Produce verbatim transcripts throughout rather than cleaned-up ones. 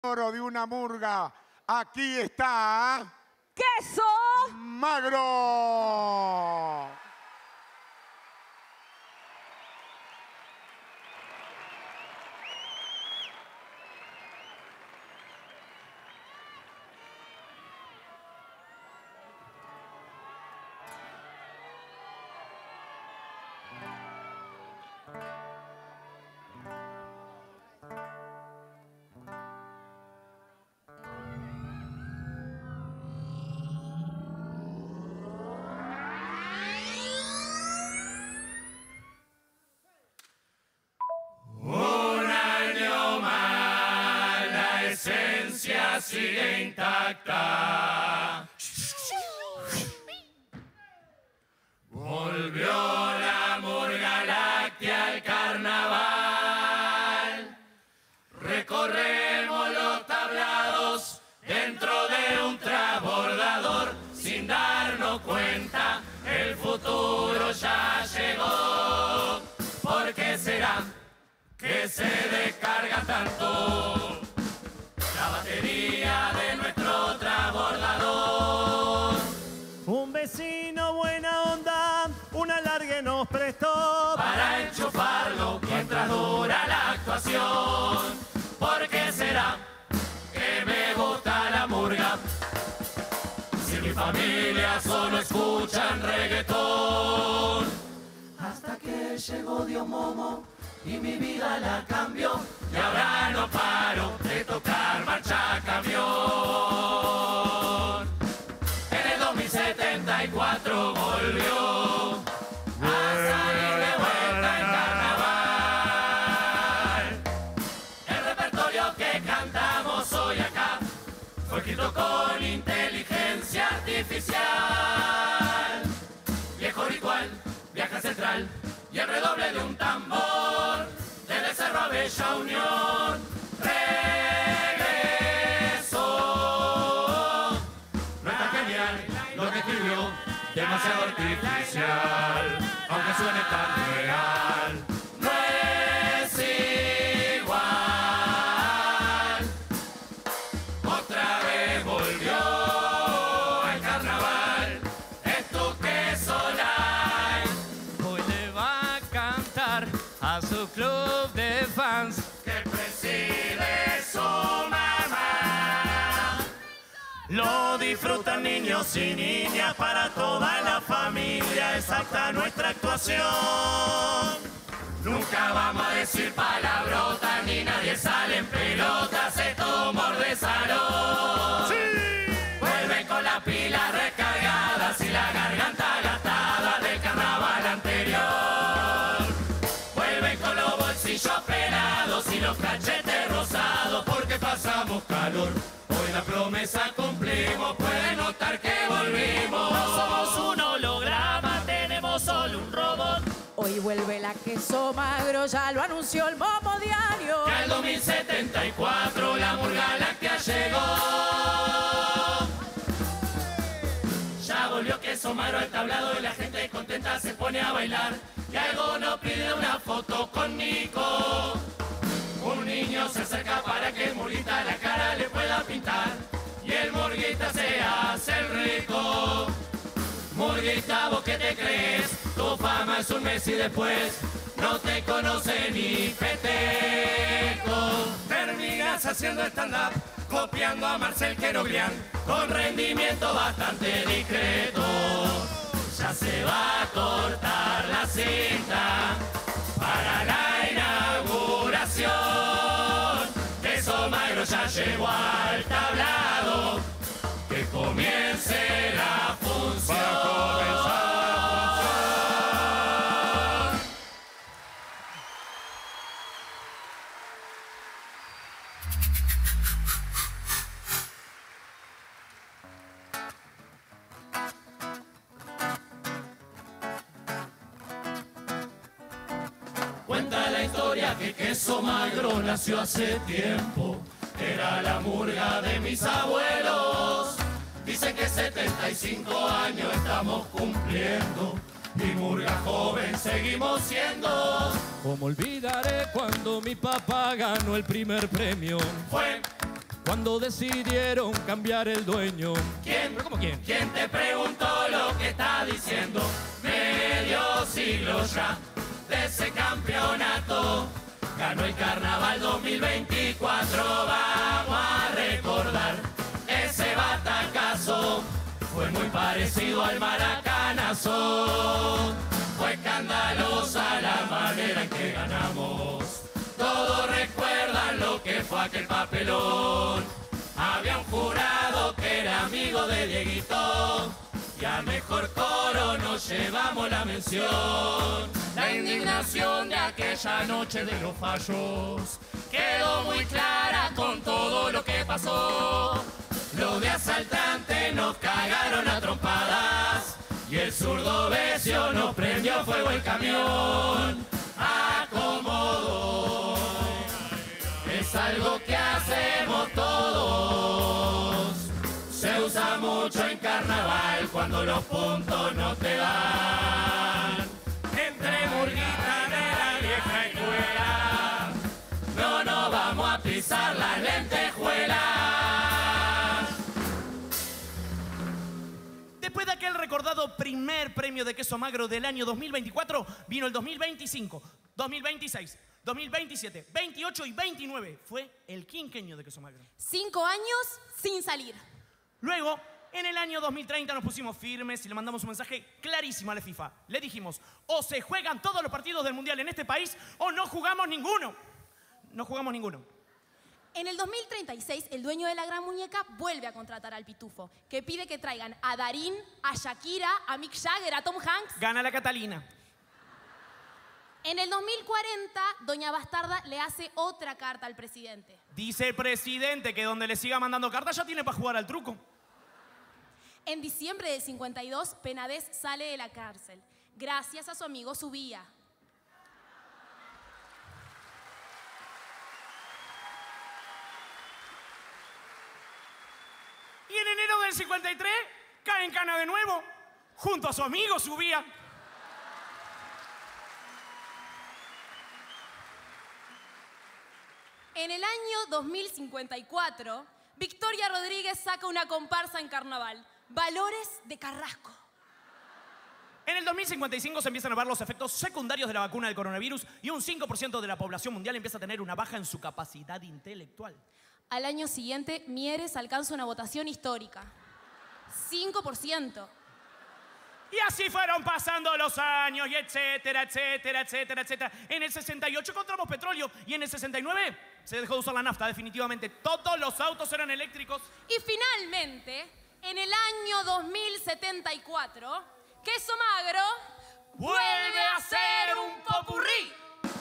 oro de una murga. Aquí está... ¡Queso Magro! Sigue intacta. Volvió la murga láctea al carnaval. Recorremos los tablados dentro de un transbordador. Sin darnos cuenta, el futuro ya llegó. ¿Por qué será que se descarga tanto la batería de nuestro transbordador? Un vecino buena onda, un alargue nos prestó para enchufarlo mientras dura la actuación. ¿Por qué será que me gusta la murga si mi familia solo escuchan reggaetón? Hasta que llegó Dios Momo y mi vida la cambió, y ahora no paro de tocar marcha camión. En el dos mil setenta y cuatro volvió a salir de vuelta en carnaval. El repertorio que cantamos hoy acá fue escrito con inteligencia artificial. Viejo ritual, viaja central y el redoble de un tambor desde Cerro a Bella Unión. Regreso. No está genial lo que escribió, demasiado artificial, aunque suene tan real. No es igual. Otra vez volvió al carnaval. Es tu queso light. Hoy le va a cantar a su club de fans que preside su mamá. Lo disfrutan niños y niñas, para toda la familia exacta nuestra actuación. Nunca vamos a decir palabrotas, ni nadie sale en pelotas, es todo humor de salón. ¡Sí! Vuelven con las pilas recargadas y la garganta gastada del carnaval anterior. Vuelven con los bolsillos pelados y los cachetes rosados, porque pasamos calor. Hoy la promesa cumplimos, pueden notar que volvimos. No somos un holograma, tenemos solo un robot. Hoy vuelve la Queso Magro, ya lo anunció el Momo Diario. Que al dos mil setenta y cuatro la murga láctea llegó. Ya volvió Queso Magro al tablado y la gente contenta se pone a bailar. Y algo nos pide una foto con Nico. Un niño se acerca para que el murguita la cara le pueda pintar. Y el murguita se hace el rico. Murguita, ¿vos qué te crees? Tu fama es un mes y después no te conoce ni peteco. Terminas haciendo stand-up, copiando a Marcel Queroglián, con rendimiento bastante discreto. Ya se va a cortar la cinta para la inauguración. Queso Magro ya llegó al tablado, que comience la función. Va a comenzar la Cuenta la historia que Queso Magro nació hace tiempo. Era la murga de mis abuelos. Dicen que setenta y cinco años estamos cumpliendo. Y murga joven seguimos siendo. ¿Cómo olvidaré cuando mi papá ganó el primer premio? Fue cuando decidieron cambiar el dueño. ¿Quién? ¿Pero cómo quién? ¿Quién te preguntó lo que está diciendo? Medio siglo ya de ese campeonato. Ganó el Carnaval dos mil veinticuatro. Vamos a recordar ese batacazo. Fue muy parecido al maracanazo. Fue escandalosa la manera en que ganamos. Todos recuerdan lo que fue aquel papelón. Había un jurado que era amigo de Dieguito y a mejor coro nos llevamos la mención. La indignación de aquella noche de los fallos quedó muy clara con todo lo que pasó. Los de asaltantes nos cagaron a trompadas y el zurdo Besio nos prendió fuego el camión. Acomodó, es algo que hacemos todos. Se usa mucho en carnaval cuando los puntos no te dan. Entre murguitas de la vieja escuela no nos vamos a pisar las lentejuelas. Después de aquel recordado primer premio de queso magro del año dos mil veinticuatro, vino el dos mil veinticinco, dos mil veintiséis, dos mil veintisiete, veintiocho y veintinueve. Fue el quinquenio de queso magro. Cinco años sin salir. Luego, en el año dos mil treinta nos pusimos firmes y le mandamos un mensaje clarísimo a la FIFA. Le dijimos, o se juegan todos los partidos del Mundial en este país o no jugamos ninguno. No jugamos ninguno. En el dos mil treinta y seis, el dueño de la Gran Muñeca vuelve a contratar al Pitufo, que pide que traigan a Darín, a Shakira, a Mick Jagger, a Tom Hanks. Gana la Catalina. En el dos mil cuarenta, Doña Bastarda le hace otra carta al presidente. Dice el presidente que donde le siga mandando cartas ya tiene para jugar al truco. En diciembre del cincuenta y dos, Penades sale de la cárcel, gracias a su amigo Subía. Y en enero del cincuenta y tres, cae en cana de nuevo, junto a su amigo Subía. En el año dos mil cincuenta y cuatro, Victoria Rodríguez saca una comparsa en carnaval, Valores de Carrasco. En el dos mil cincuenta y cinco se empiezan a ver los efectos secundarios de la vacuna del coronavirus y un cinco por ciento de la población mundial empieza a tener una baja en su capacidad intelectual. Al año siguiente, Mieres alcanza una votación histórica, cinco por ciento. Y así fueron pasando los años, y etcétera, etcétera, etcétera, etcétera. En el sesenta y ocho encontramos petróleo y en el sesenta y nueve se dejó de usar la nafta, definitivamente. Todos los autos eran eléctricos. Y finalmente, en el año dos mil setenta y cuatro, Queso Magro vuelve a ser un popurrí.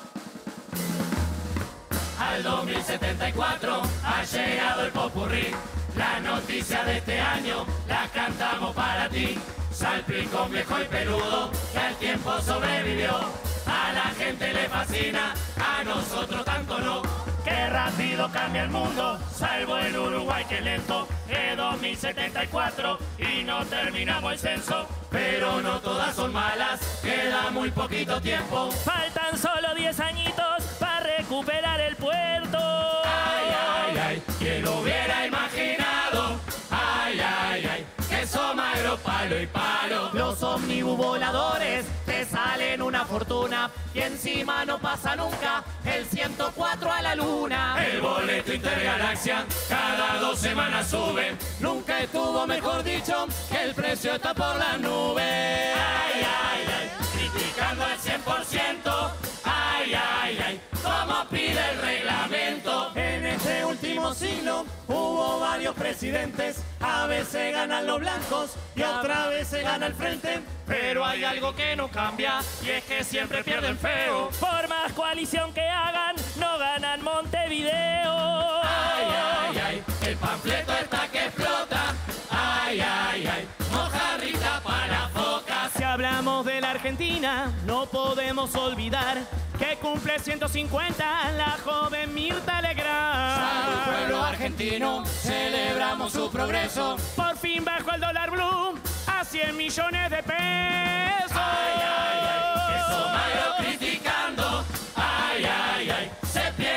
Al dos mil setenta y cuatro ha llegado el popurrí. La noticia de este año la cantamos para ti. Salpicón viejo y peludo que al tiempo sobrevivió. A la gente le fascina, a nosotros tanto no. Qué rápido cambia el mundo, salvo el Uruguay que lento. Es dos mil setenta y cuatro y no terminamos el censo. Pero no todas son malas, queda muy poquito tiempo. Faltan solo diez añitos para recuperar el puerto. Ay, ay, ay, ¿quién lo hubiera imaginado? Ay, ay, ay, queso magro, palo y palo. Los ómnibus voladores te salen una fortuna y encima no pasa nunca el ciento cuatro a la luna. El boleto intergalaxia cada dos semanas sube. Nunca estuvo mejor dicho que el precio está por las nubes. Ay, ay, ay, criticando al cien por ciento. Ay, ay, ay, como pide el reglamento. En este último siglo hubo varios presidentes. A veces ganan los blancos y otra vez se gana el frente. Pero hay algo que no cambia y es que siempre pierden feo. Por más coalición que hagan, no ganan Montevideo. Ay, ay, ay, el panfleto está que explota. Ay, ay, ay, mojarrita para focas. Si hablamos de la Argentina, no podemos olvidar que cumple ciento cincuenta la joven Mirta Legrand. Salud pueblo argentino, celebramos su progreso. Por fin bajó el dólar blue a cien millones de pesos. Ay, ay, ay, queso magro criticando. Ay, ay, ay, se piensan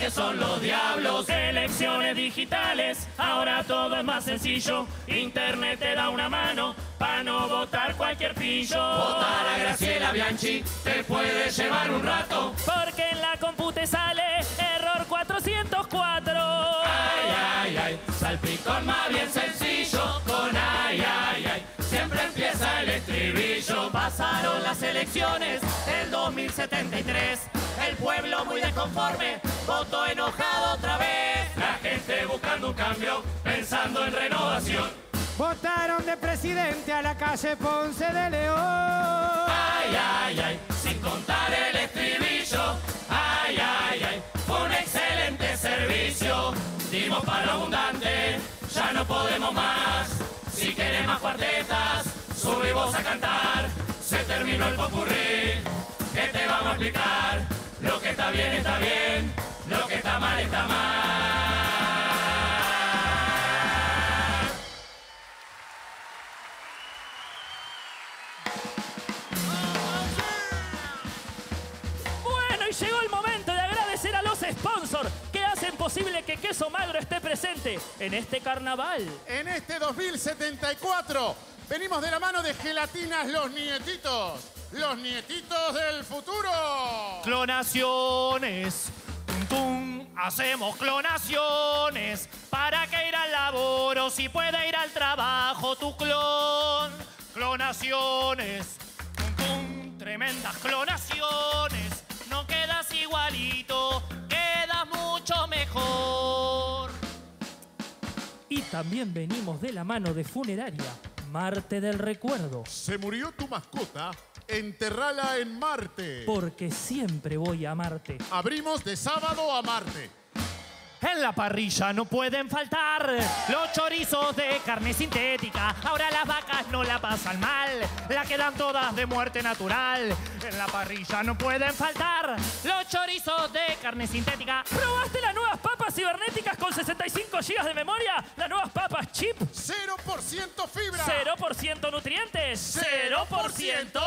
que son los diablos. Elecciones digitales, ahora todo es más sencillo. Internet te da una mano para no votar cualquier pillo. Votar a Graciela Bianchi te puede llevar un rato. Porque en la compu te sale error cuatrocientos cuatro. Ay, ay, ay, salpicón más bien sencillo. Con ay, ay, ay, siempre empieza el estribillo. Pasaron las elecciones del dos mil setenta y tres. El pueblo muy desconforme votó enojado otra vez. La gente buscando un cambio, pensando en renovación. Votaron de presidente a la calle Ponce de León. Ay, ay, ay, sin contar el estribillo. Ay, ay, ay, fue un excelente servicio. Dimos para lo abundante, ya no podemos más. Si querés más cuartetas, subí vos a cantar. Se terminó el popurrí, ¿qué te vamos a explicar? Lo que está bien está bien, lo que está mal está mal. Bueno, y llegó el momento de agradecer a los sponsors que hacen posible que Queso Magro esté presente en este carnaval. En este dos mil setenta y cuatro venimos de la mano de Gelatinas Los Nietitos. Los nietitos del futuro. Clonaciones, tum, tum, hacemos clonaciones para que ir al laboro si puede ir al trabajo tu clon. Clonaciones, tum, tum, tremendas clonaciones. No quedas igualito, quedas mucho mejor. Y también venimos de la mano de Funeraria Marte del Recuerdo. ¿Se murió tu mascota? Enterrala en Marte. Porque siempre voy a Marte. Abrimos de sábado a Marte. En la parrilla no pueden faltar los chorizos de carne sintética. Ahora las vacas no la pasan mal, la quedan todas de muerte natural. En la parrilla no pueden faltar los chorizos de carne sintética. ¿Probaste las nuevas papas cibernéticas con sesenta y cinco gigas de memoria? ¿Las nuevas papas chip? cero por ciento fibra. ¿cero por ciento nutrientes? ¿cero por ciento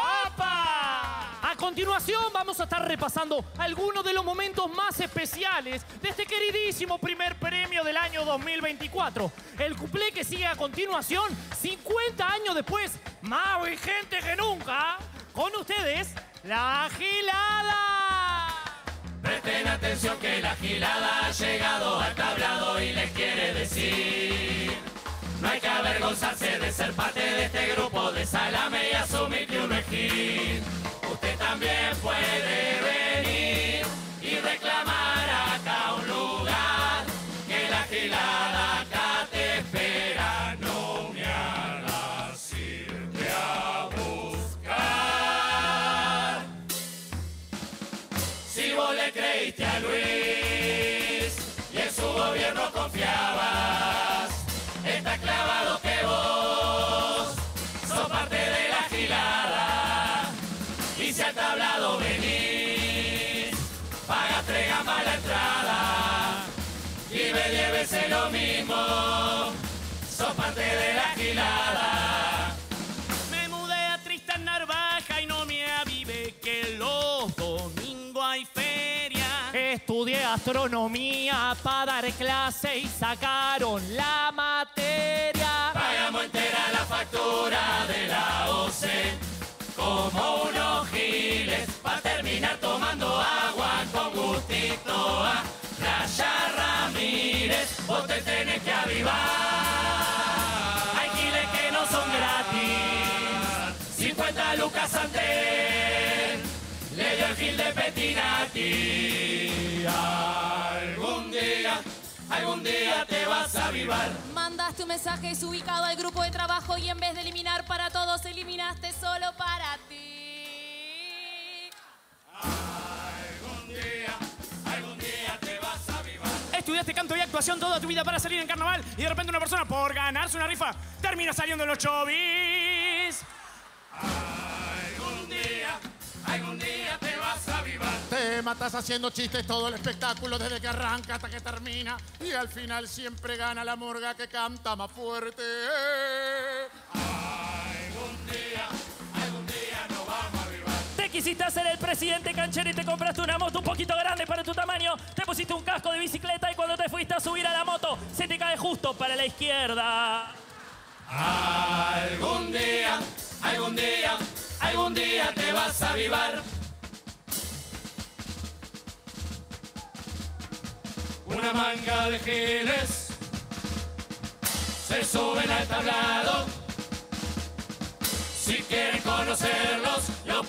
papa? A continuación vamos a estar repasando algunos de los momentos más especiales de este queridísimo primer premio del año dos mil veinticuatro. El cuplé que sigue a continuación, cincuenta años después, más vigente que nunca. Con ustedes, La Gilada. Presten atención que la gilada ha llegado al tablado y les quiere decir: no hay que avergonzarse de ser parte de este grupo de salame y asumir que uno es hit. Usted también puede venir y reclamar acá un lugar, que la gilada acá te espera. No me hagas irte a buscar. Si vos le creíste a Luis y en su gobierno confiabas, está clavado que vos sos parte de la gilada. Y si al tablado venís, pagas tres gambas la entrada. Y me llévese lo mismo, sos parte de la gilada. Me mudé a Tristan Narvaja y no me avivé que los domingos hay feria. Estudié astronomía para dar clase y sacaron la materia. Pagamos entera la factura de la O C E, como unos giles, pa' terminar tomando agua con gustito a Raya Ramírez. Vos te tenés que avivar. Hay giles que no son gratis, cincuenta lucas antes le dio el gil de Petinati. Algún día, algún día te vas a avivar. Mandaste un mensaje desubicado al grupo de trabajo y en vez de eliminar para todos, eliminaste solo para ti. Algún día, algún día te vas a avivar. Estudiaste canto y actuación toda tu vida para salir en carnaval y de repente una persona, por ganarse una rifa, termina saliendo en los chovis. Algún día, algún día te vas a avivar. Te matas haciendo chistes todo el espectáculo desde que arranca hasta que termina. Y al final siempre gana la murga que canta más fuerte. Algún día, algún día nos vamos a avivar. Te quisiste ser el presidente canchero y te compraste una moto un poquito grande para tu tamaño, te pusiste un casco de bicicleta y cuando te fuiste a subir a la moto, se te cae justo para la izquierda. Algún día, algún día, algún día te vas a avivar. Una manga de giles se suben al tablado. Si quieren conocerlos, los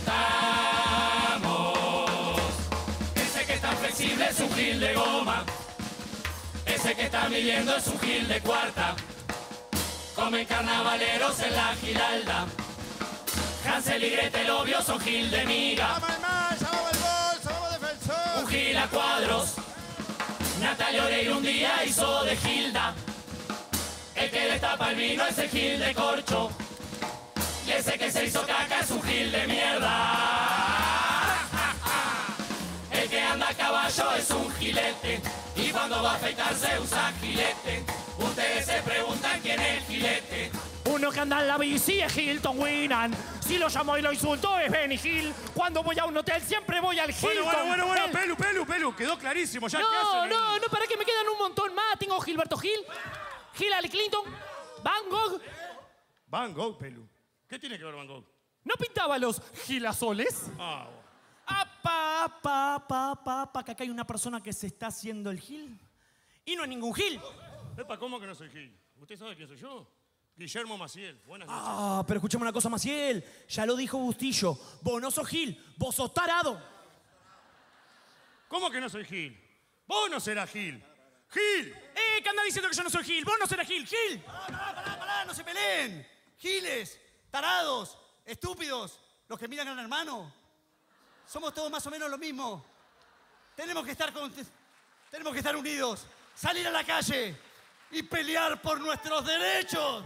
presentamos. Ese que está flexible es un gil de goma. Ese que está midiendo es un gil de cuarta. Comen carnavaleros en la Giralda. Hansel y Gretel obvio son gil de miga. ¡Vamos al más! ¡Vamos al gol! ¡Somos defensor! Un gil a cuadros. Natalia Oreiro un día hizo de Gilda. El que destapa el vino es el gil de corcho. Y ese que se hizo caca es un gil de mierda. El que anda a caballo es un gilete. Y cuando va a afeitarse usa gilete. Ustedes se preguntan quién es el gilete. Uno que anda en la bici es Hilton Winnan. Si lo llamo y lo insulto es Benny Hill. Cuando voy a un hotel siempre voy al Hilton. Bueno, bueno, bueno, bueno, El... Pelu, Pelu, Pelu, quedó clarísimo. Ya, no, ¿qué hacen? no, no, para que me quedan un montón más. Tengo Gilberto Gil, Hillary Clinton, Van Gogh. Van Gogh, Pelu. ¿Qué tiene que ver Van Gogh? ¿No pintaba los gilasoles? Ah, bueno. Apa, apa, apa, apa, apa, que acá hay una persona que se está haciendo el gil. Y no es ningún gil. Epa, ¿cómo que no soy Gil? ¿Usted sabe quién soy yo? Guillermo Maciel. Buenas noches. Ah, pero escuchame una cosa, Maciel. Ya lo dijo Bustillo. Vos no sos gil, vos sos tarado. ¿Cómo que no soy Gil? Vos no serás Gil. ¡Gil! Eh, que anda diciendo que yo no soy gil. Vos no serás gil, gil. Pará, pará, pará, pará, no se peleen. Giles, tarados, estúpidos, los que miran Gran Hermano. Somos todos más o menos lo mismo. Tenemos que estar con, tenemos que estar unidos, salir a la calle y pelear por nuestros derechos.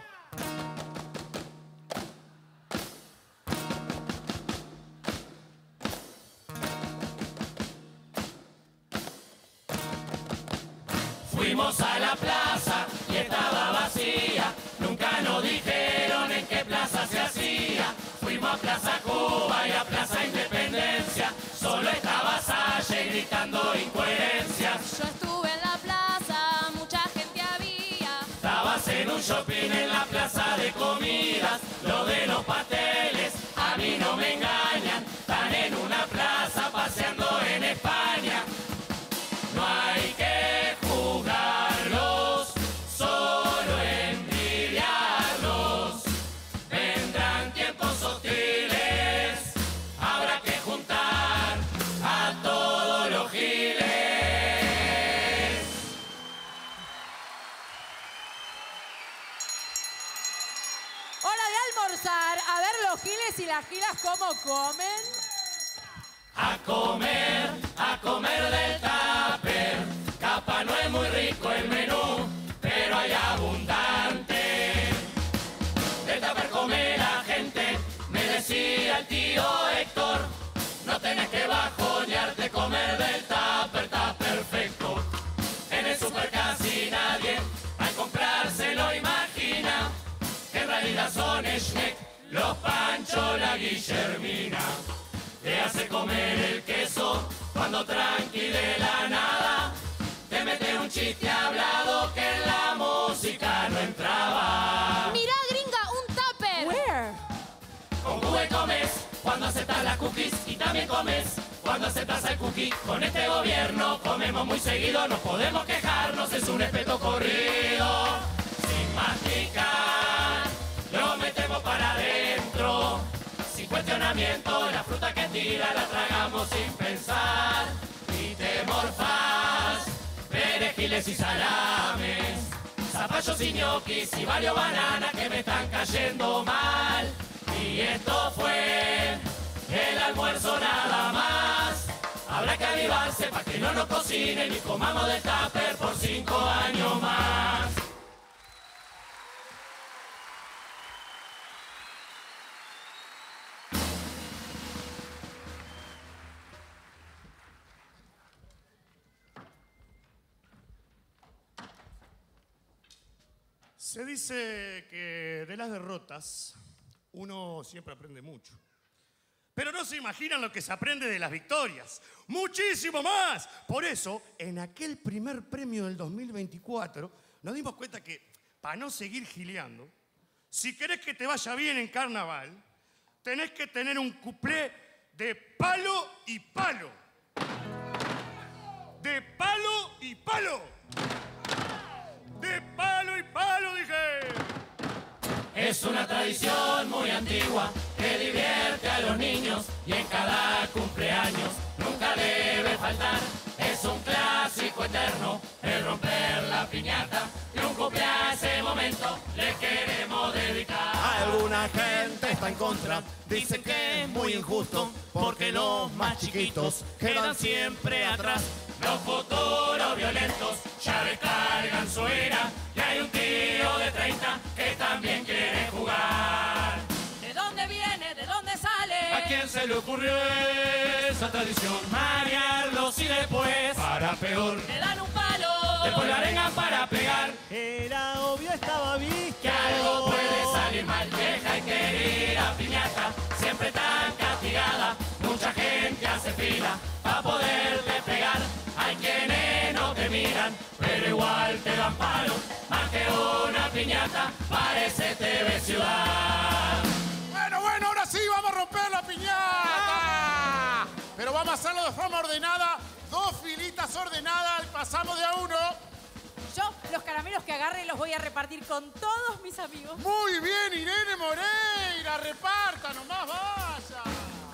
Fuimos a la plaza y estaba vacía. Nunca nos dijeron en qué plaza se hacía. Fuimos a Plaza Cuba y a Plaza Independencia. Solo estaba Salle gritando incoherencias. Yo estuve en la plaza, mucha gente había. Estabas en un shopping en la plaza de comidas. Lo de los pasteles a mí no me engañan. Están en una plaza paseando en España. No hay que juzgarlos, solo envidiarlos. Vendrán tiempos hostiles, habrá que juntar a todos los giles. Hora de almorzar. A ver los giles y las gilas cómo comen. A comer, a comer del tupper. Capa no es muy rico el menú, pero hay abundante. Del tupper come la gente, me decía el tío Héctor. No tenés que bajonearte, comer del tupper está perfecto. En el super casi nadie al comprárselo imagina que en realidad son Schneck, los Pancho, la Guillermina. Te hace comer el queso cuando tranqui de la nada te mete un chiste hablado que en la música no entraba. Mirá, gringa, un tupper. Where? Con Google comes cuando aceptas las cookies y también comes cuando aceptas el cookie. Con este gobierno comemos muy seguido, no podemos quejarnos, es un respeto corrido. Sin masticar, lo metemos para adentro. Sin cuestionamiento, la fruta que tira la tragamos sin pensar. Y te morfás, perejiles y salames, zapallos y ñoquis y varios bananas que me están cayendo mal. Y esto fue el almuerzo nada más. Habrá que avivarse para que no nos cocinen y comamos del tupper por cinco años más. Se dice que de las derrotas uno siempre aprende mucho. Pero no se imaginan lo que se aprende de las victorias. ¡Muchísimo más! Por eso, en aquel primer premio del dos mil veinticuatro, nos dimos cuenta que, para no seguir gileando, si querés que te vaya bien en carnaval, tenés que tener un cuplé de palo y palo. De palo y palo. De palo y palo, dije. Es una tradición muy antigua que divierte a los niños y en cada cumpleaños nunca debe faltar. Es un clásico eterno el romper la piñata y un cumple a ese momento le queremos dedicar. Alguna gente está en contra, dicen que es muy injusto porque los más chiquitos quedan siempre atrás. Los futuros violentos ya descargan su ira y hay un tío de treinta que también quiere jugar. ¿De dónde viene? ¿De dónde sale? ¿A quién se le ocurrió esa tradición? Marearlos y después, para peor, Le dan un palo. después la arengan para pegar. Era obvio, estaba visto Que algo puede salir mal, deja y querida piñata, siempre tan castigada. Mucha gente hace fila para poderte pegar. Hay quienes no te miran, pero igual te dan palo. Más que una piñata, parece T V Ciudad. Bueno, bueno, ahora sí vamos a romper la piñata. Pero vamos a hacerlo de forma ordenada. Dos filitas ordenadas, pasamos de a uno. Yo los caramelos que agarre los voy a repartir con todos mis amigos. Muy bien, Irene Moreira, reparta, nomás vaya.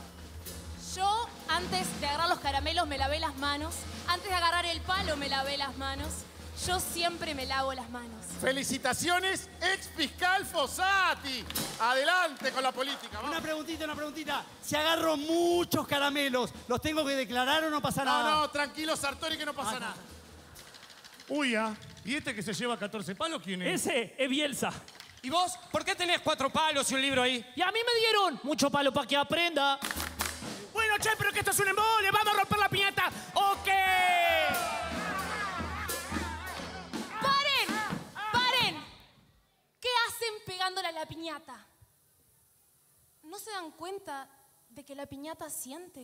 Yo, antes de agarrar los caramelos, me lavé las manos. Antes de agarrar el palo, me lavé las manos. Yo siempre me lavo las manos. Felicitaciones, ex fiscal Fossati. Adelante con la política. Vamos. Una preguntita, una preguntita. Si agarro muchos caramelos, ¿los tengo que declarar o no pasa No, nada? no, tranquilo, Sartori, que no pasa Ah, nada. Uy, ah, ¿y este que se lleva catorce palos quién es? Ese es Bielsa. ¿Y vos? ¿Por qué tenés cuatro palos y un libro ahí? Y a mí me dieron mucho palo para que aprenda. Bueno, che, pero que esto es un embole. Vamos a romper la piñata. ¿O qué? ¡Paren! ¡Paren! ¿Qué hacen pegándole a la piñata? ¿No se dan cuenta de que la piñata siente?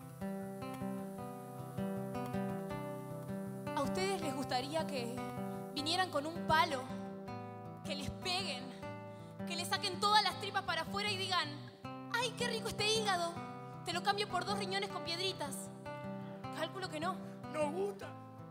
¿A ustedes les gustaría que vinieran con un palo, que les peguen, que les saquen todas las tripas para afuera y digan, ¡ay, qué rico este hígado! Te lo cambio por dos riñones con piedritas. Cálculo que no. Nos gusta.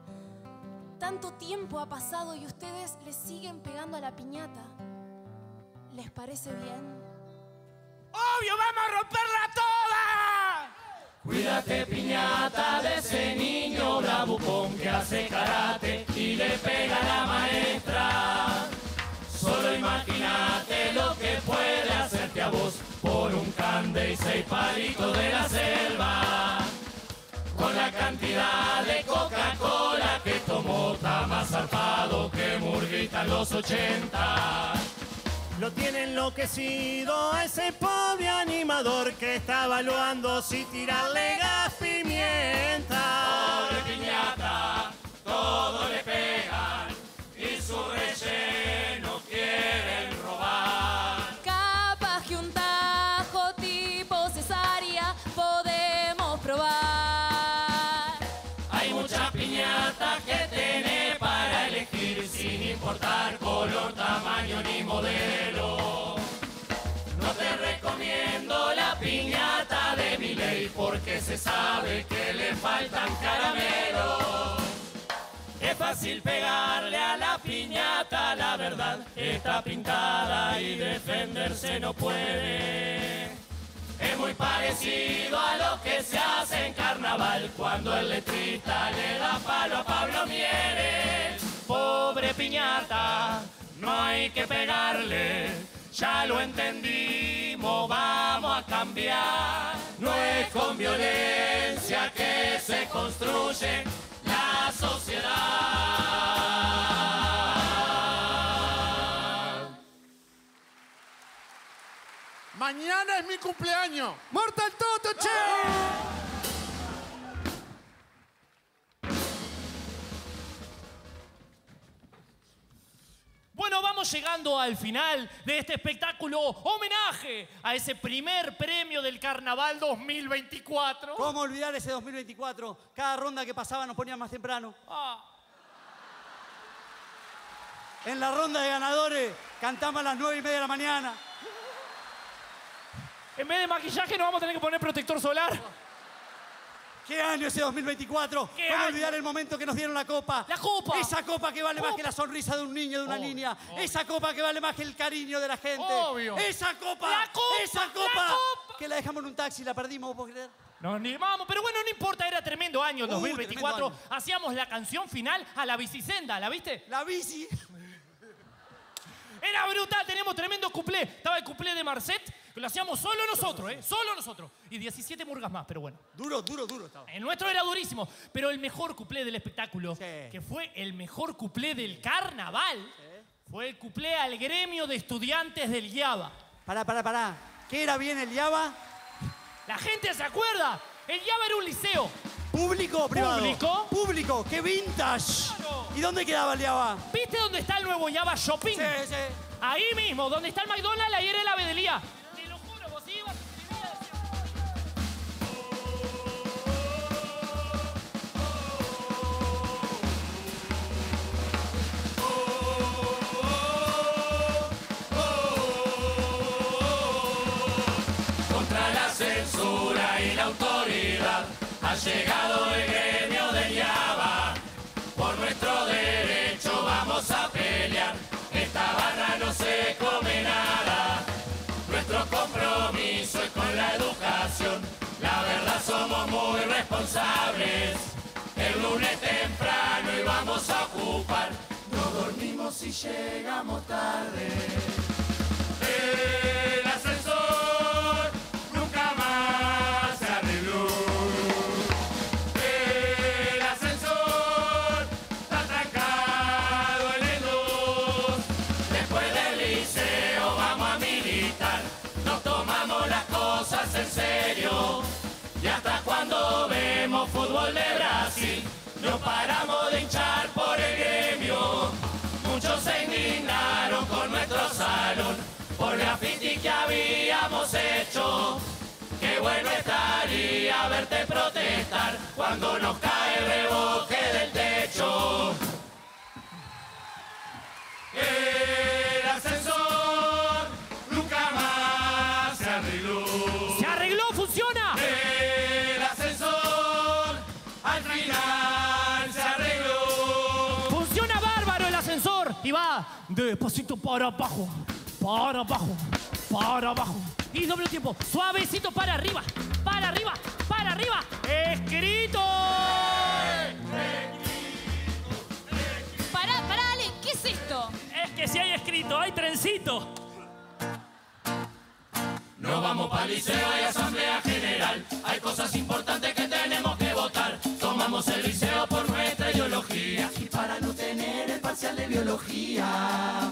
Tanto tiempo ha pasado y ustedes le siguen pegando a la piñata. ¿Les parece bien? ¡Obvio, vamos a romperla toda! Cuídate, piñata, de ese niño bravucón que hace karate y le pega a la maestra. Solo imagínate lo que puede hacerte a vos por un cande y seis palitos de la selva. Con la cantidad de Coca-Cola que tomó, está más zarpado que Murguita en los ochenta. Lo tiene enloquecido a ese pobre animador que está evaluando si tirarle gas pimienta. Pobre piñata, todo le pegan y su relleno quieren robar. Capaz que un tajo tipo cesárea podemos probar. Hay muchas piñatas que tenés para elegir sin importar color, tamaño ni modelo. No te recomiendo la piñata de Milei porque se sabe que le faltan caramelos. Es fácil pegarle a la piñata, la verdad está pintada y defenderse no puede. Es muy parecido a lo que se hace en carnaval cuando el letrista le da palo a Pablo Mieres. Pobre piñata, no hay que pegarle. Ya lo entendimos, vamos a cambiar. No es con violencia que se construye la sociedad. Mañana es mi cumpleaños. ¡Mortal Toto, che! Bueno, vamos estamos llegando al final de este espectáculo homenaje a ese primer premio del Carnaval dos mil veinticuatro. ¿Cómo olvidar ese dos mil veinticuatro? Cada ronda que pasaba nos ponían más temprano. Ah. En la ronda de ganadores cantamos a las nueve y media de la mañana. En vez de maquillaje nos vamos a tener que poner protector solar. ¿Qué año ese dos mil veinticuatro? ¿Qué ¿Cómo año? olvidar el momento que nos dieron la copa? ¡La copa! Esa copa que vale más Copa. que la sonrisa de un niño, de una Obvio, niña. obvio. Esa copa que vale más que el cariño de la gente. Obvio. Esa copa. ¡La copa! Esa ¡La copa. copa! Que la dejamos en un taxi, la perdimos, ¿vos podés creer? No, ni vamos, pero bueno, no importa, era tremendo año Uh, dos mil veinticuatro. tremendo año. Hacíamos la canción final a la bicisenda, ¿la viste? La bici. Era brutal, teníamos tremendo cuplé. Estaba el cuplé de Marcet, que lo hacíamos solo nosotros, ¿eh? Solo nosotros. Y diecisiete murgas más, pero bueno. Duro, duro, duro estaba. El nuestro era durísimo, pero el mejor cuplé del espectáculo, Sí. que fue el mejor cuplé del carnaval, fue el cuplé al gremio de estudiantes del IABA. Pará, pará, pará. ¿Qué era bien el IABA? La gente se acuerda, el IABA era un liceo. ¿Público o privado? ¿Público? Público, qué vintage. Claro. ¿Y dónde quedaba el IABA? ¿Viste dónde está el nuevo IABA Shopping? Sí, sí. Ahí mismo, donde está el McDonald's, ahí era la Bedelía. Te lo juro, vos ibas, te escribías, Contra la censura y la autoridad ha llegado el gremio del IABA. Por nuestro derecho vamos a pelear. Esta barra no se come nada. Nuestro compromiso es con la educación. La verdad somos muy responsables. El lunes temprano y vamos a ocupar. No dormimos si llegamos tarde. El ascensor nunca más se arregló. El ascensor está trancado en el dos. Después del liceo vamos a militar. Nos tomamos las cosas en serio. Y hasta cuando vemos fútbol de Brasil, no paramos de hinchar por el gremio. Muchos se indignaron con nuestro salón por graffiti que habíamos hecho. Qué bueno estaría verte protestar cuando nos cae el reboque del techo. El ascensor nunca más se arregló. ¡se arregló, funciona! El ascensor al final se arregló. Funciona bárbaro el ascensor y va despacito para abajo, para abajo, para abajo. Y doble tiempo, suavecito para arriba, para arriba, para arriba. ¡Escrito! Pará, pará, Ale, ¿qué es esto? Es que si hay escrito, hay trencito. Nos vamos para el liceo, hay asamblea general. Hay cosas importantes que tenemos que votar. Tomamos el liceo por nuestra ideología y para no tener el parcial de biología.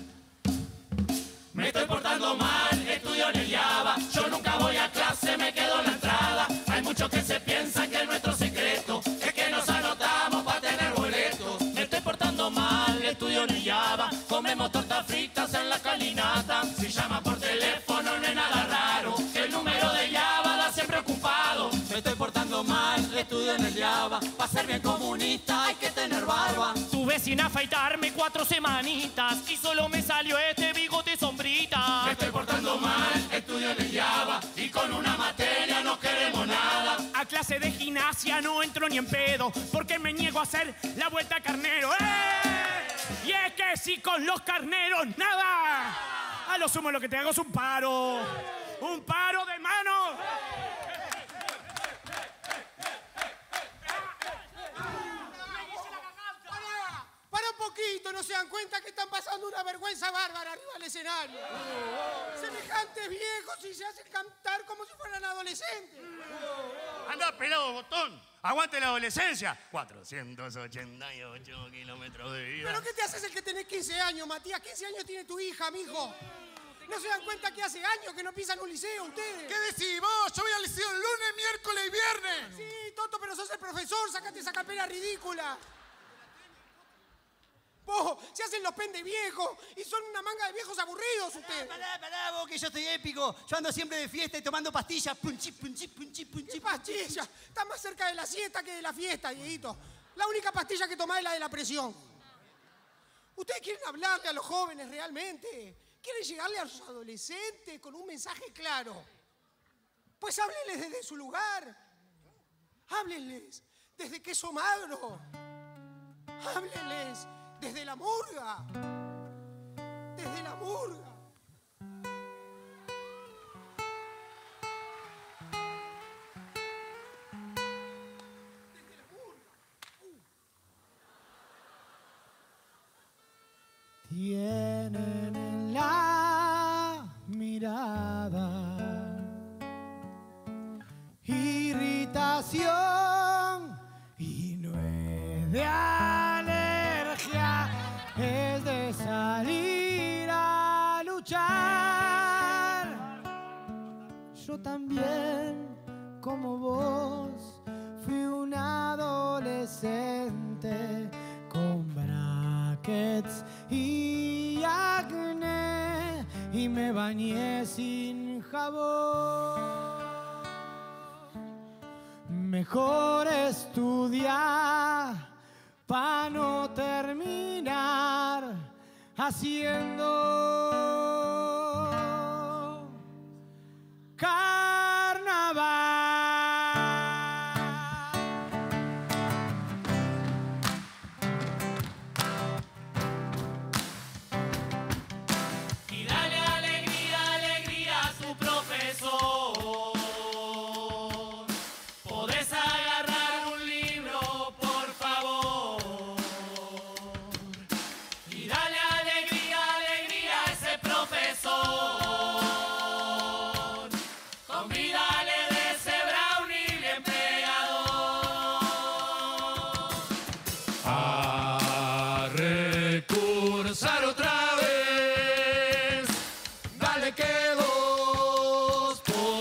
Me estoy portando mal, estudio en el IABA. Yo nunca voy a clase, me quedo en la entrada. Hay muchos que se piensan que es nuestro secreto es que nos anotamos para tener boletos. Me estoy portando mal, estudio en el IABA. Comemos tortas fritas en la calinata. Si llama por teléfono no es nada raro, que el número de IABA da siempre ocupado. Me estoy portando mal, estudio en el IABA. Para ser bien comunista hay que tener barba. Tuve sin afeitarme cuatro semanitas y solo me salió este bigote sombrita. Me estoy portando mal, estudio en el IABA y con una materia no queremos nada. A clase de gimnasia no entro ni en pedo porque me niego a hacer la vuelta carnero. ¡Eh! Y es que si con los carneros nada. A lo sumo lo que te hago es un paro. Un paro de manos. Para un poquito, ¿no se dan cuenta que están pasando una vergüenza bárbara arriba del escenario? Semejantes viejos y se hacen cantar como si fueran adolescentes. Anda, pelado botón. Aguante la adolescencia. cuatrocientos ochenta y ocho kilómetros de vida. ¿Pero qué te haces el que tenés quince años, Matías? quince años tiene tu hija, mijo. ¿No se dan cuenta que hace años que no pisan un liceo ustedes? ¿Qué decís vos? Yo voy al liceo el lunes, miércoles y viernes. Sí, Toto, pero sos el profesor, sacate esa capera ridícula. Vos, se hacen los pende viejos y son una manga de viejos aburridos ustedes. Pará, pará, vos, que yo estoy épico. Yo ando siempre de fiesta y tomando pastillas. Punchi, punchi, punchi, punchi. ¿Qué pastilla? Estás más cerca de la siesta que de la fiesta, Dieguito. La única pastilla que tomás es la de la presión. ¿Ustedes quieren hablarle a los jóvenes realmente? ¿Quieren llegarle a los adolescentes con un mensaje claro? Pues háblenles desde su lugar. Háblenles desde Queso Magro. Háblenles desde la murga. Desde la murga. Desde la murga. Uh. Tienen en la mirada irritación y no es de alergia, es de salir a luchar. Yo también, como vos, fui un adolescente con brackets y acné y me bañé sin jabón. Mejor estudiar para no terminar haciendo carnaval. Y dale alegría, alegría a tu profesor. Podés agarrar un libro, por favor. Y dale alegría, alegría a ese profesor. Convídale de ese brownie bien pegador. A recursar otra vez, dale que vos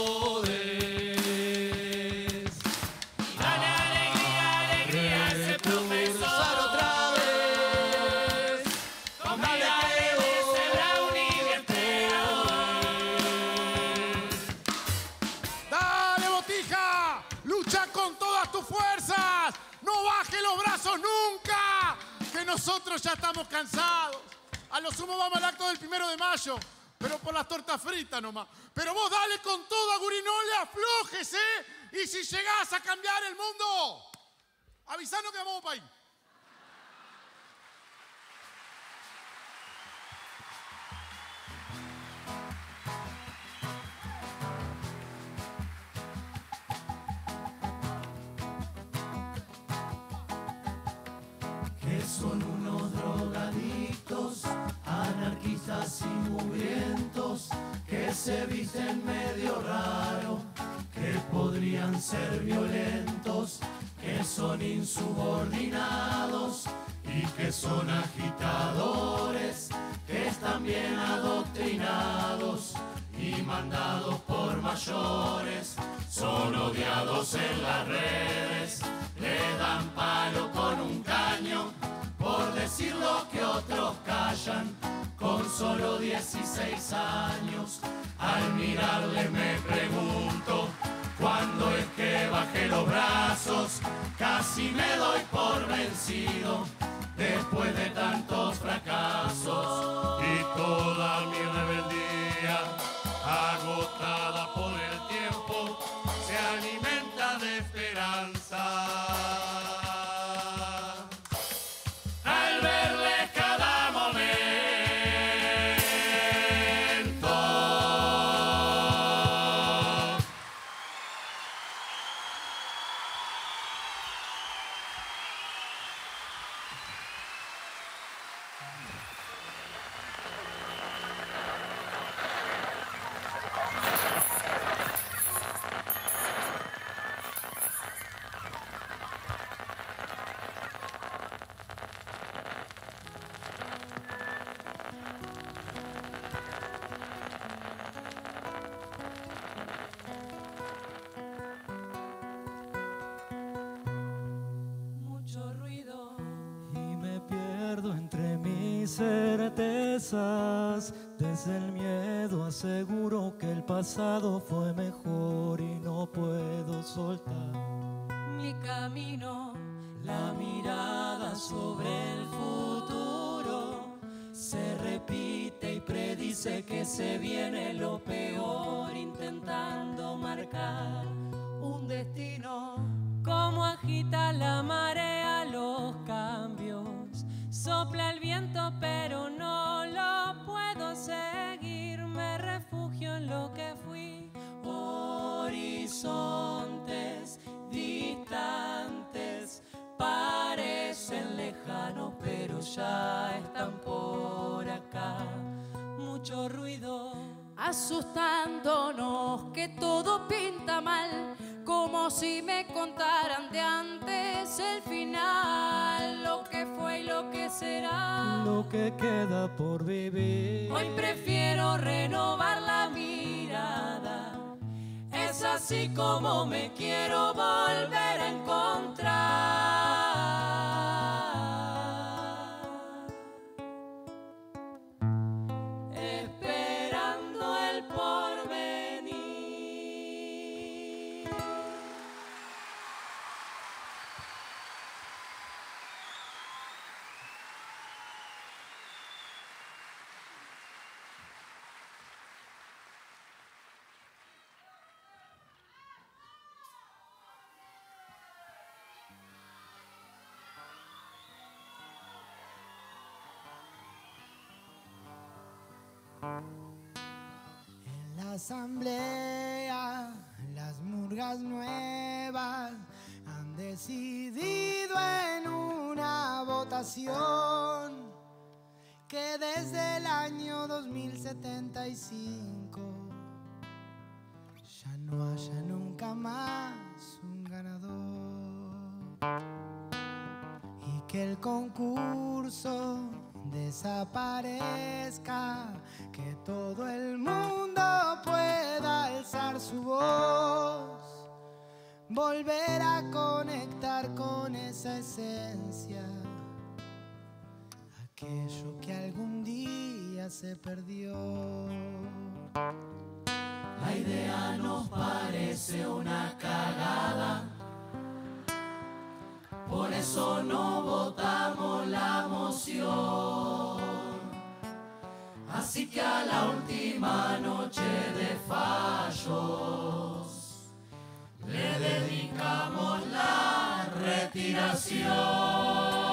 podés. Dale alegría, alegría a ese profesor. Otra vez, Convídale de ese brownie bien pegador. ¡Dale, Botija! ¡Lucha con todas tus fuerzas! ¡No bajes los brazos nunca! Que nosotros ya estamos cansados. A lo sumo vamos al acto del primero de mayo, pero por las tortas fritas nomás. Pero vos dale con todo, Gurí, no le aflojes, ¿eh? Y si llegás a cambiar el mundo, avisanos que vamos para ahí. Que son unos drogadictos, anarquistas y mugrientos, que se visten medio raro, que podrían ser violentos, que son insubordinados y que son agitadores, que están bien adoctrinados y mandados por mayores, son odiados en las redes, le dan palo con un caño por decir lo que otros callan, con solo dieciséis años. Al mirarle me pregunto, ¿cuándo es que bajé los brazos? Casi me doy por vencido después de tantos fracasos. Y toda mi rebeldía, agotada por el tiempo, se alimenta de esperanza. Al verle cada momento, certezas. Desde el miedo aseguro que el pasado fue mejor y no puedo soltar mi camino, la mirada sobre el futuro. Se repite y predice que se viene lo peor, intentando marcar un destino. Como agita la marea los cambios, sopla el viento pero no lo puedo seguir. Me refugio en lo que fui. Horizontes distantes parecen lejanos pero ya están por acá. Mucho ruido asustándonos, que todo pinta mal, como si me contaran de antes el final, lo que fue y lo que será, lo que queda por vivir. Hoy prefiero renovar la mirada, es así como me quiero volver a encontrar. En la asamblea, las murgas nuevas han decidido en una votación que desde el año dos mil setenta y cinco ya no haya nunca más un ganador y que el concurso desaparezca, que todo el mundo pueda alzar su voz, volver a conectar con esa esencia, aquello que algún día se perdió. La idea nos parece una cagada, por eso no votamos la moción. Así que a la última noche de fallos le dedicamos la retiración.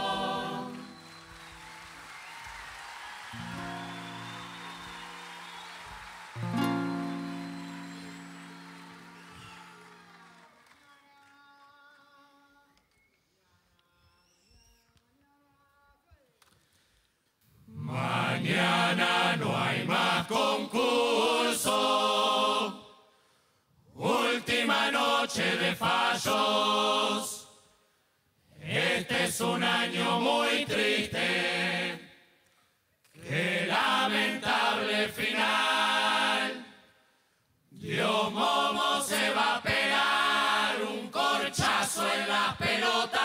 Mañana no hay más concurso, última noche de fallos. Este es un año muy triste, qué lamentable final. Dios Momo se va a pegar un corchazo en las pelotas.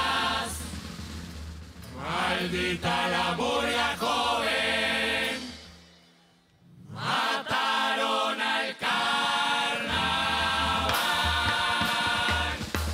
Maldita la murga joven, mataron al carnaval.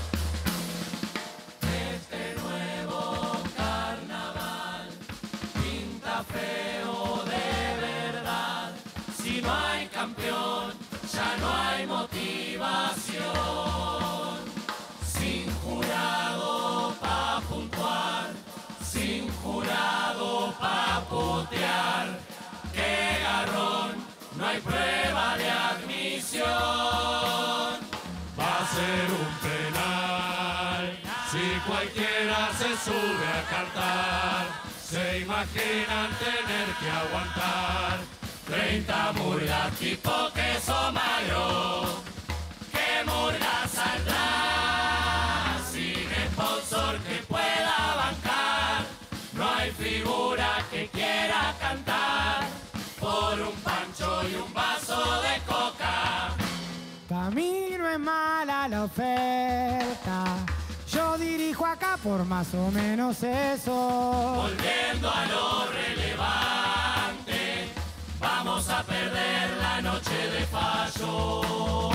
Este nuevo carnaval pinta feo de verdad. Si no hay campeón, ya no hay motivación. Sin jurado pa' puntuar, sin jurado pa' putear, qué garrón, no hay prueba de admisión. Va a ser un penal si cualquiera se sube a cantar. Se imaginan tener que aguantar treinta murgas tipo queso magro. ¿Qué murga saldrá sin sponsor que pueda bancar? No hay figura que quiera cantar por un pancho y un vaso de coca. Pa' mí no es mala la oferta, yo dirijo acá por más o menos eso. Volviendo a lo relevante, vamos a perder la noche de fallos.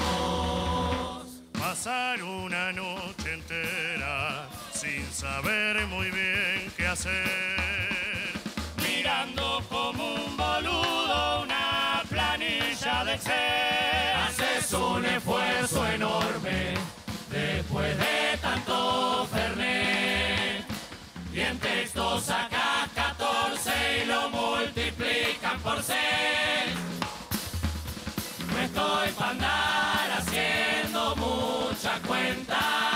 Pasar una noche entera sin saber muy bien qué hacer. Mirando como un boludo una planilla de Excel. Haces un esfuerzo enorme después de tanto Fernet. Y en texto sacas catorce y lo multiplican por seis. No estoy para andar haciendo mucha cuenta.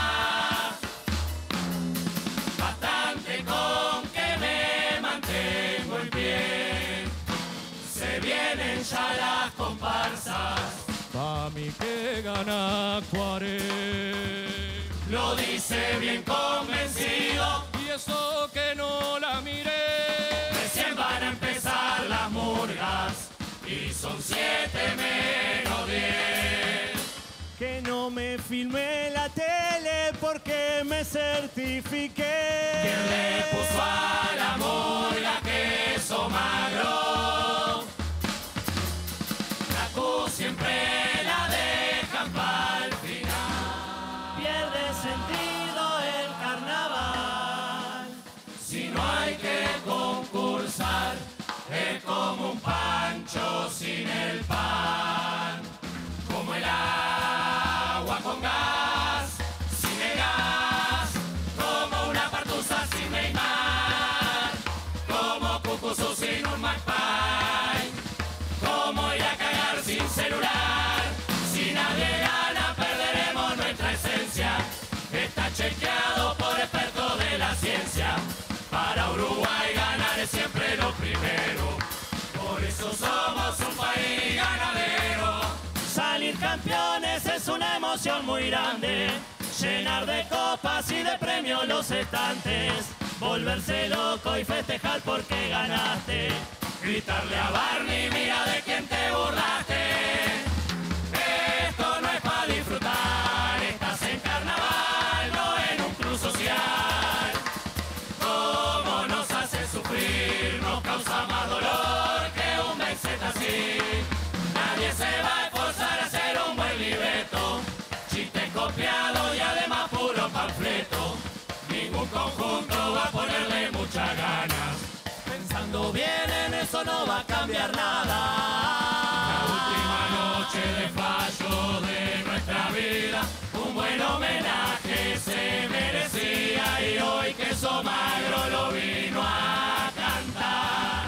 Bastante con que me mantengo en pie. Se vienen ya las comparsas. Pa' mí que gana Cuaré. Lo dice bien convencido. Y eso que no la miré. Recién van a empezar las murgas. Y son siete menos diez. Que no me filmé la tele porque me certifiqué. ¿Quién le puso a la murga queso magro? La Q siempre la dejan para el final. Pierde sentido el carnaval. Si no hay que concursar, es como un pancho sin el pan. Como el agua con gas, sin el gas. Como una partusa sin Neymar. Como Cucuzú sin un McPie. Como ir a cagar sin celular. Si nadie gana, perderemos nuestra esencia. Está chequeado por expertos de la ciencia. Para Uruguay ganar es siempre lo primero. Por eso somos un país ganadero. Salir campeones es una emoción muy grande. Llenar de copas y de premios los estantes. Volverse loco y festejar porque ganaste. Gritarle a Barney, mira de quién te burlaste. Esto no es para disfrutar. Estás en carnaval, no en un club social. Cómo nos hace sufrir, nos causa más dolor que un Benzeta así. Nadie se va a esforzar a hacer un buen libreto. Chiste copiado y además puro panfleto. Ningún conjunto va a ponerle muchas ganas. Pensando bien en eso no va a cambiar nada. La última noche de fallo de nuestra vida, un buen homenaje se merecía. Y hoy Queso Magro lo vino a cantar.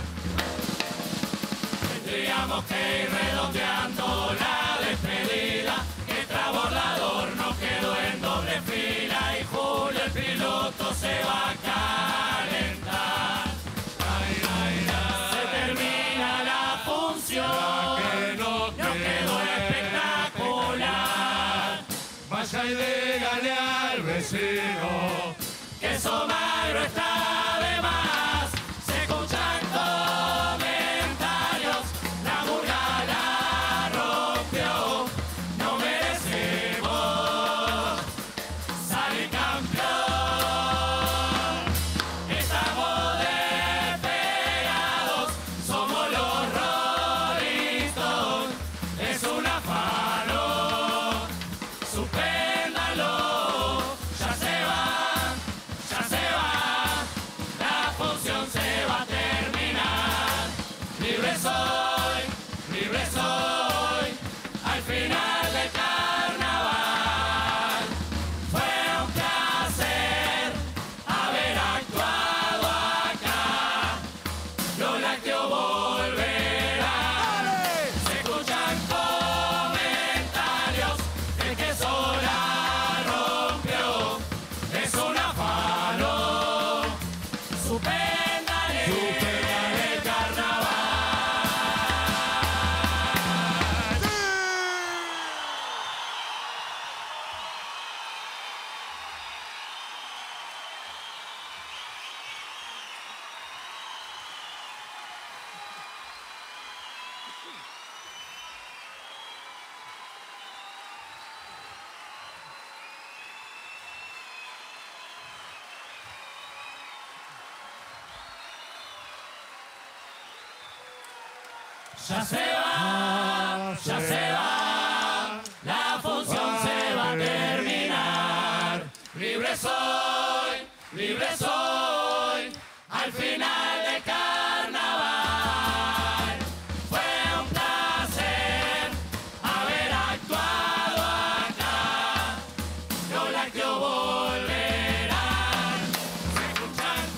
Tendríamos que ir redondeando la despedida, que Trabordador nos quedó en doble fila y Julio el piloto se va a calentar. Ay, ay, ay. Se termina la función, que no nos quedó espectacular. Vaya y dígale al vecino Queso Magro está de más. Se escuchan comentarios, la murga la rompió. No merecemos salir campeón. Estamos despegados, somos los Rolling Stones. Es un afano, suspéndalo, ya se va. Ya se va, la función se va a terminar. Libre soy, libre soy, al final del carnaval. Fue un placer haber actuado acá. Los lácteos volverán. Se escuchan comentarios de que sola rompió. Es una Suspendan el carnaval. Ya se va, ya se va, la función se va a terminar. Libre soy, libre soy, al final del carnaval. Fue un placer haber actuado acá. Los lácteos volverán, se escuchan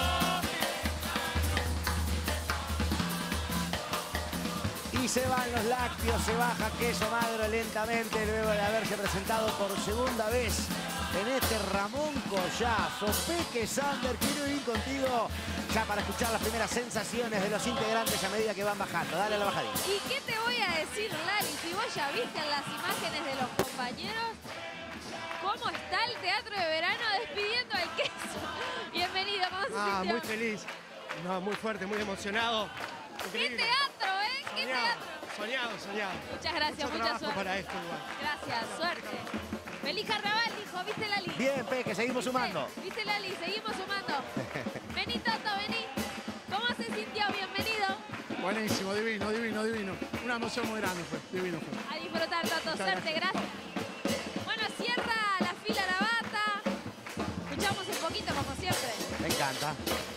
Y se van los lácteos, se baja Queso Magro lentamente luego de haberse presentado por segunda vez en este Ramón Collazo. Peque Sander, quiero ir contigo ya para escuchar las primeras sensaciones de los integrantes a medida que van bajando. Dale a la bajadita. ¿Y qué te voy a decir, Lali? Si vos ya viste en las imágenes de los compañeros cómo está el Teatro de Verano despidiendo al Queso. Bienvenido, ¿cómo se Ah, sintió? muy feliz. No, muy fuerte, muy emocionado. ¡Qué Increíble. teatro, eh! ¡Qué Soñado, teatro! soñado, soñado. Muchas gracias, Mucho mucha trabajo suerte. para esto igual. Gracias, suerte. Feliz carnaval, hijo. ¿Viste, Lali? Bien, Peque, seguimos sumando. ¿Viste, Lali? Seguimos sumando. Vení, Toto, vení. ¿Cómo se sintió? Bienvenido. Buenísimo, divino, divino, divino. Una emoción muy grande fue, divino fue. A disfrutar, Toto. Muchas Suerte, gracias. Bueno, cierra la fila Navata. Escuchamos un poquito, como siempre. Me encanta.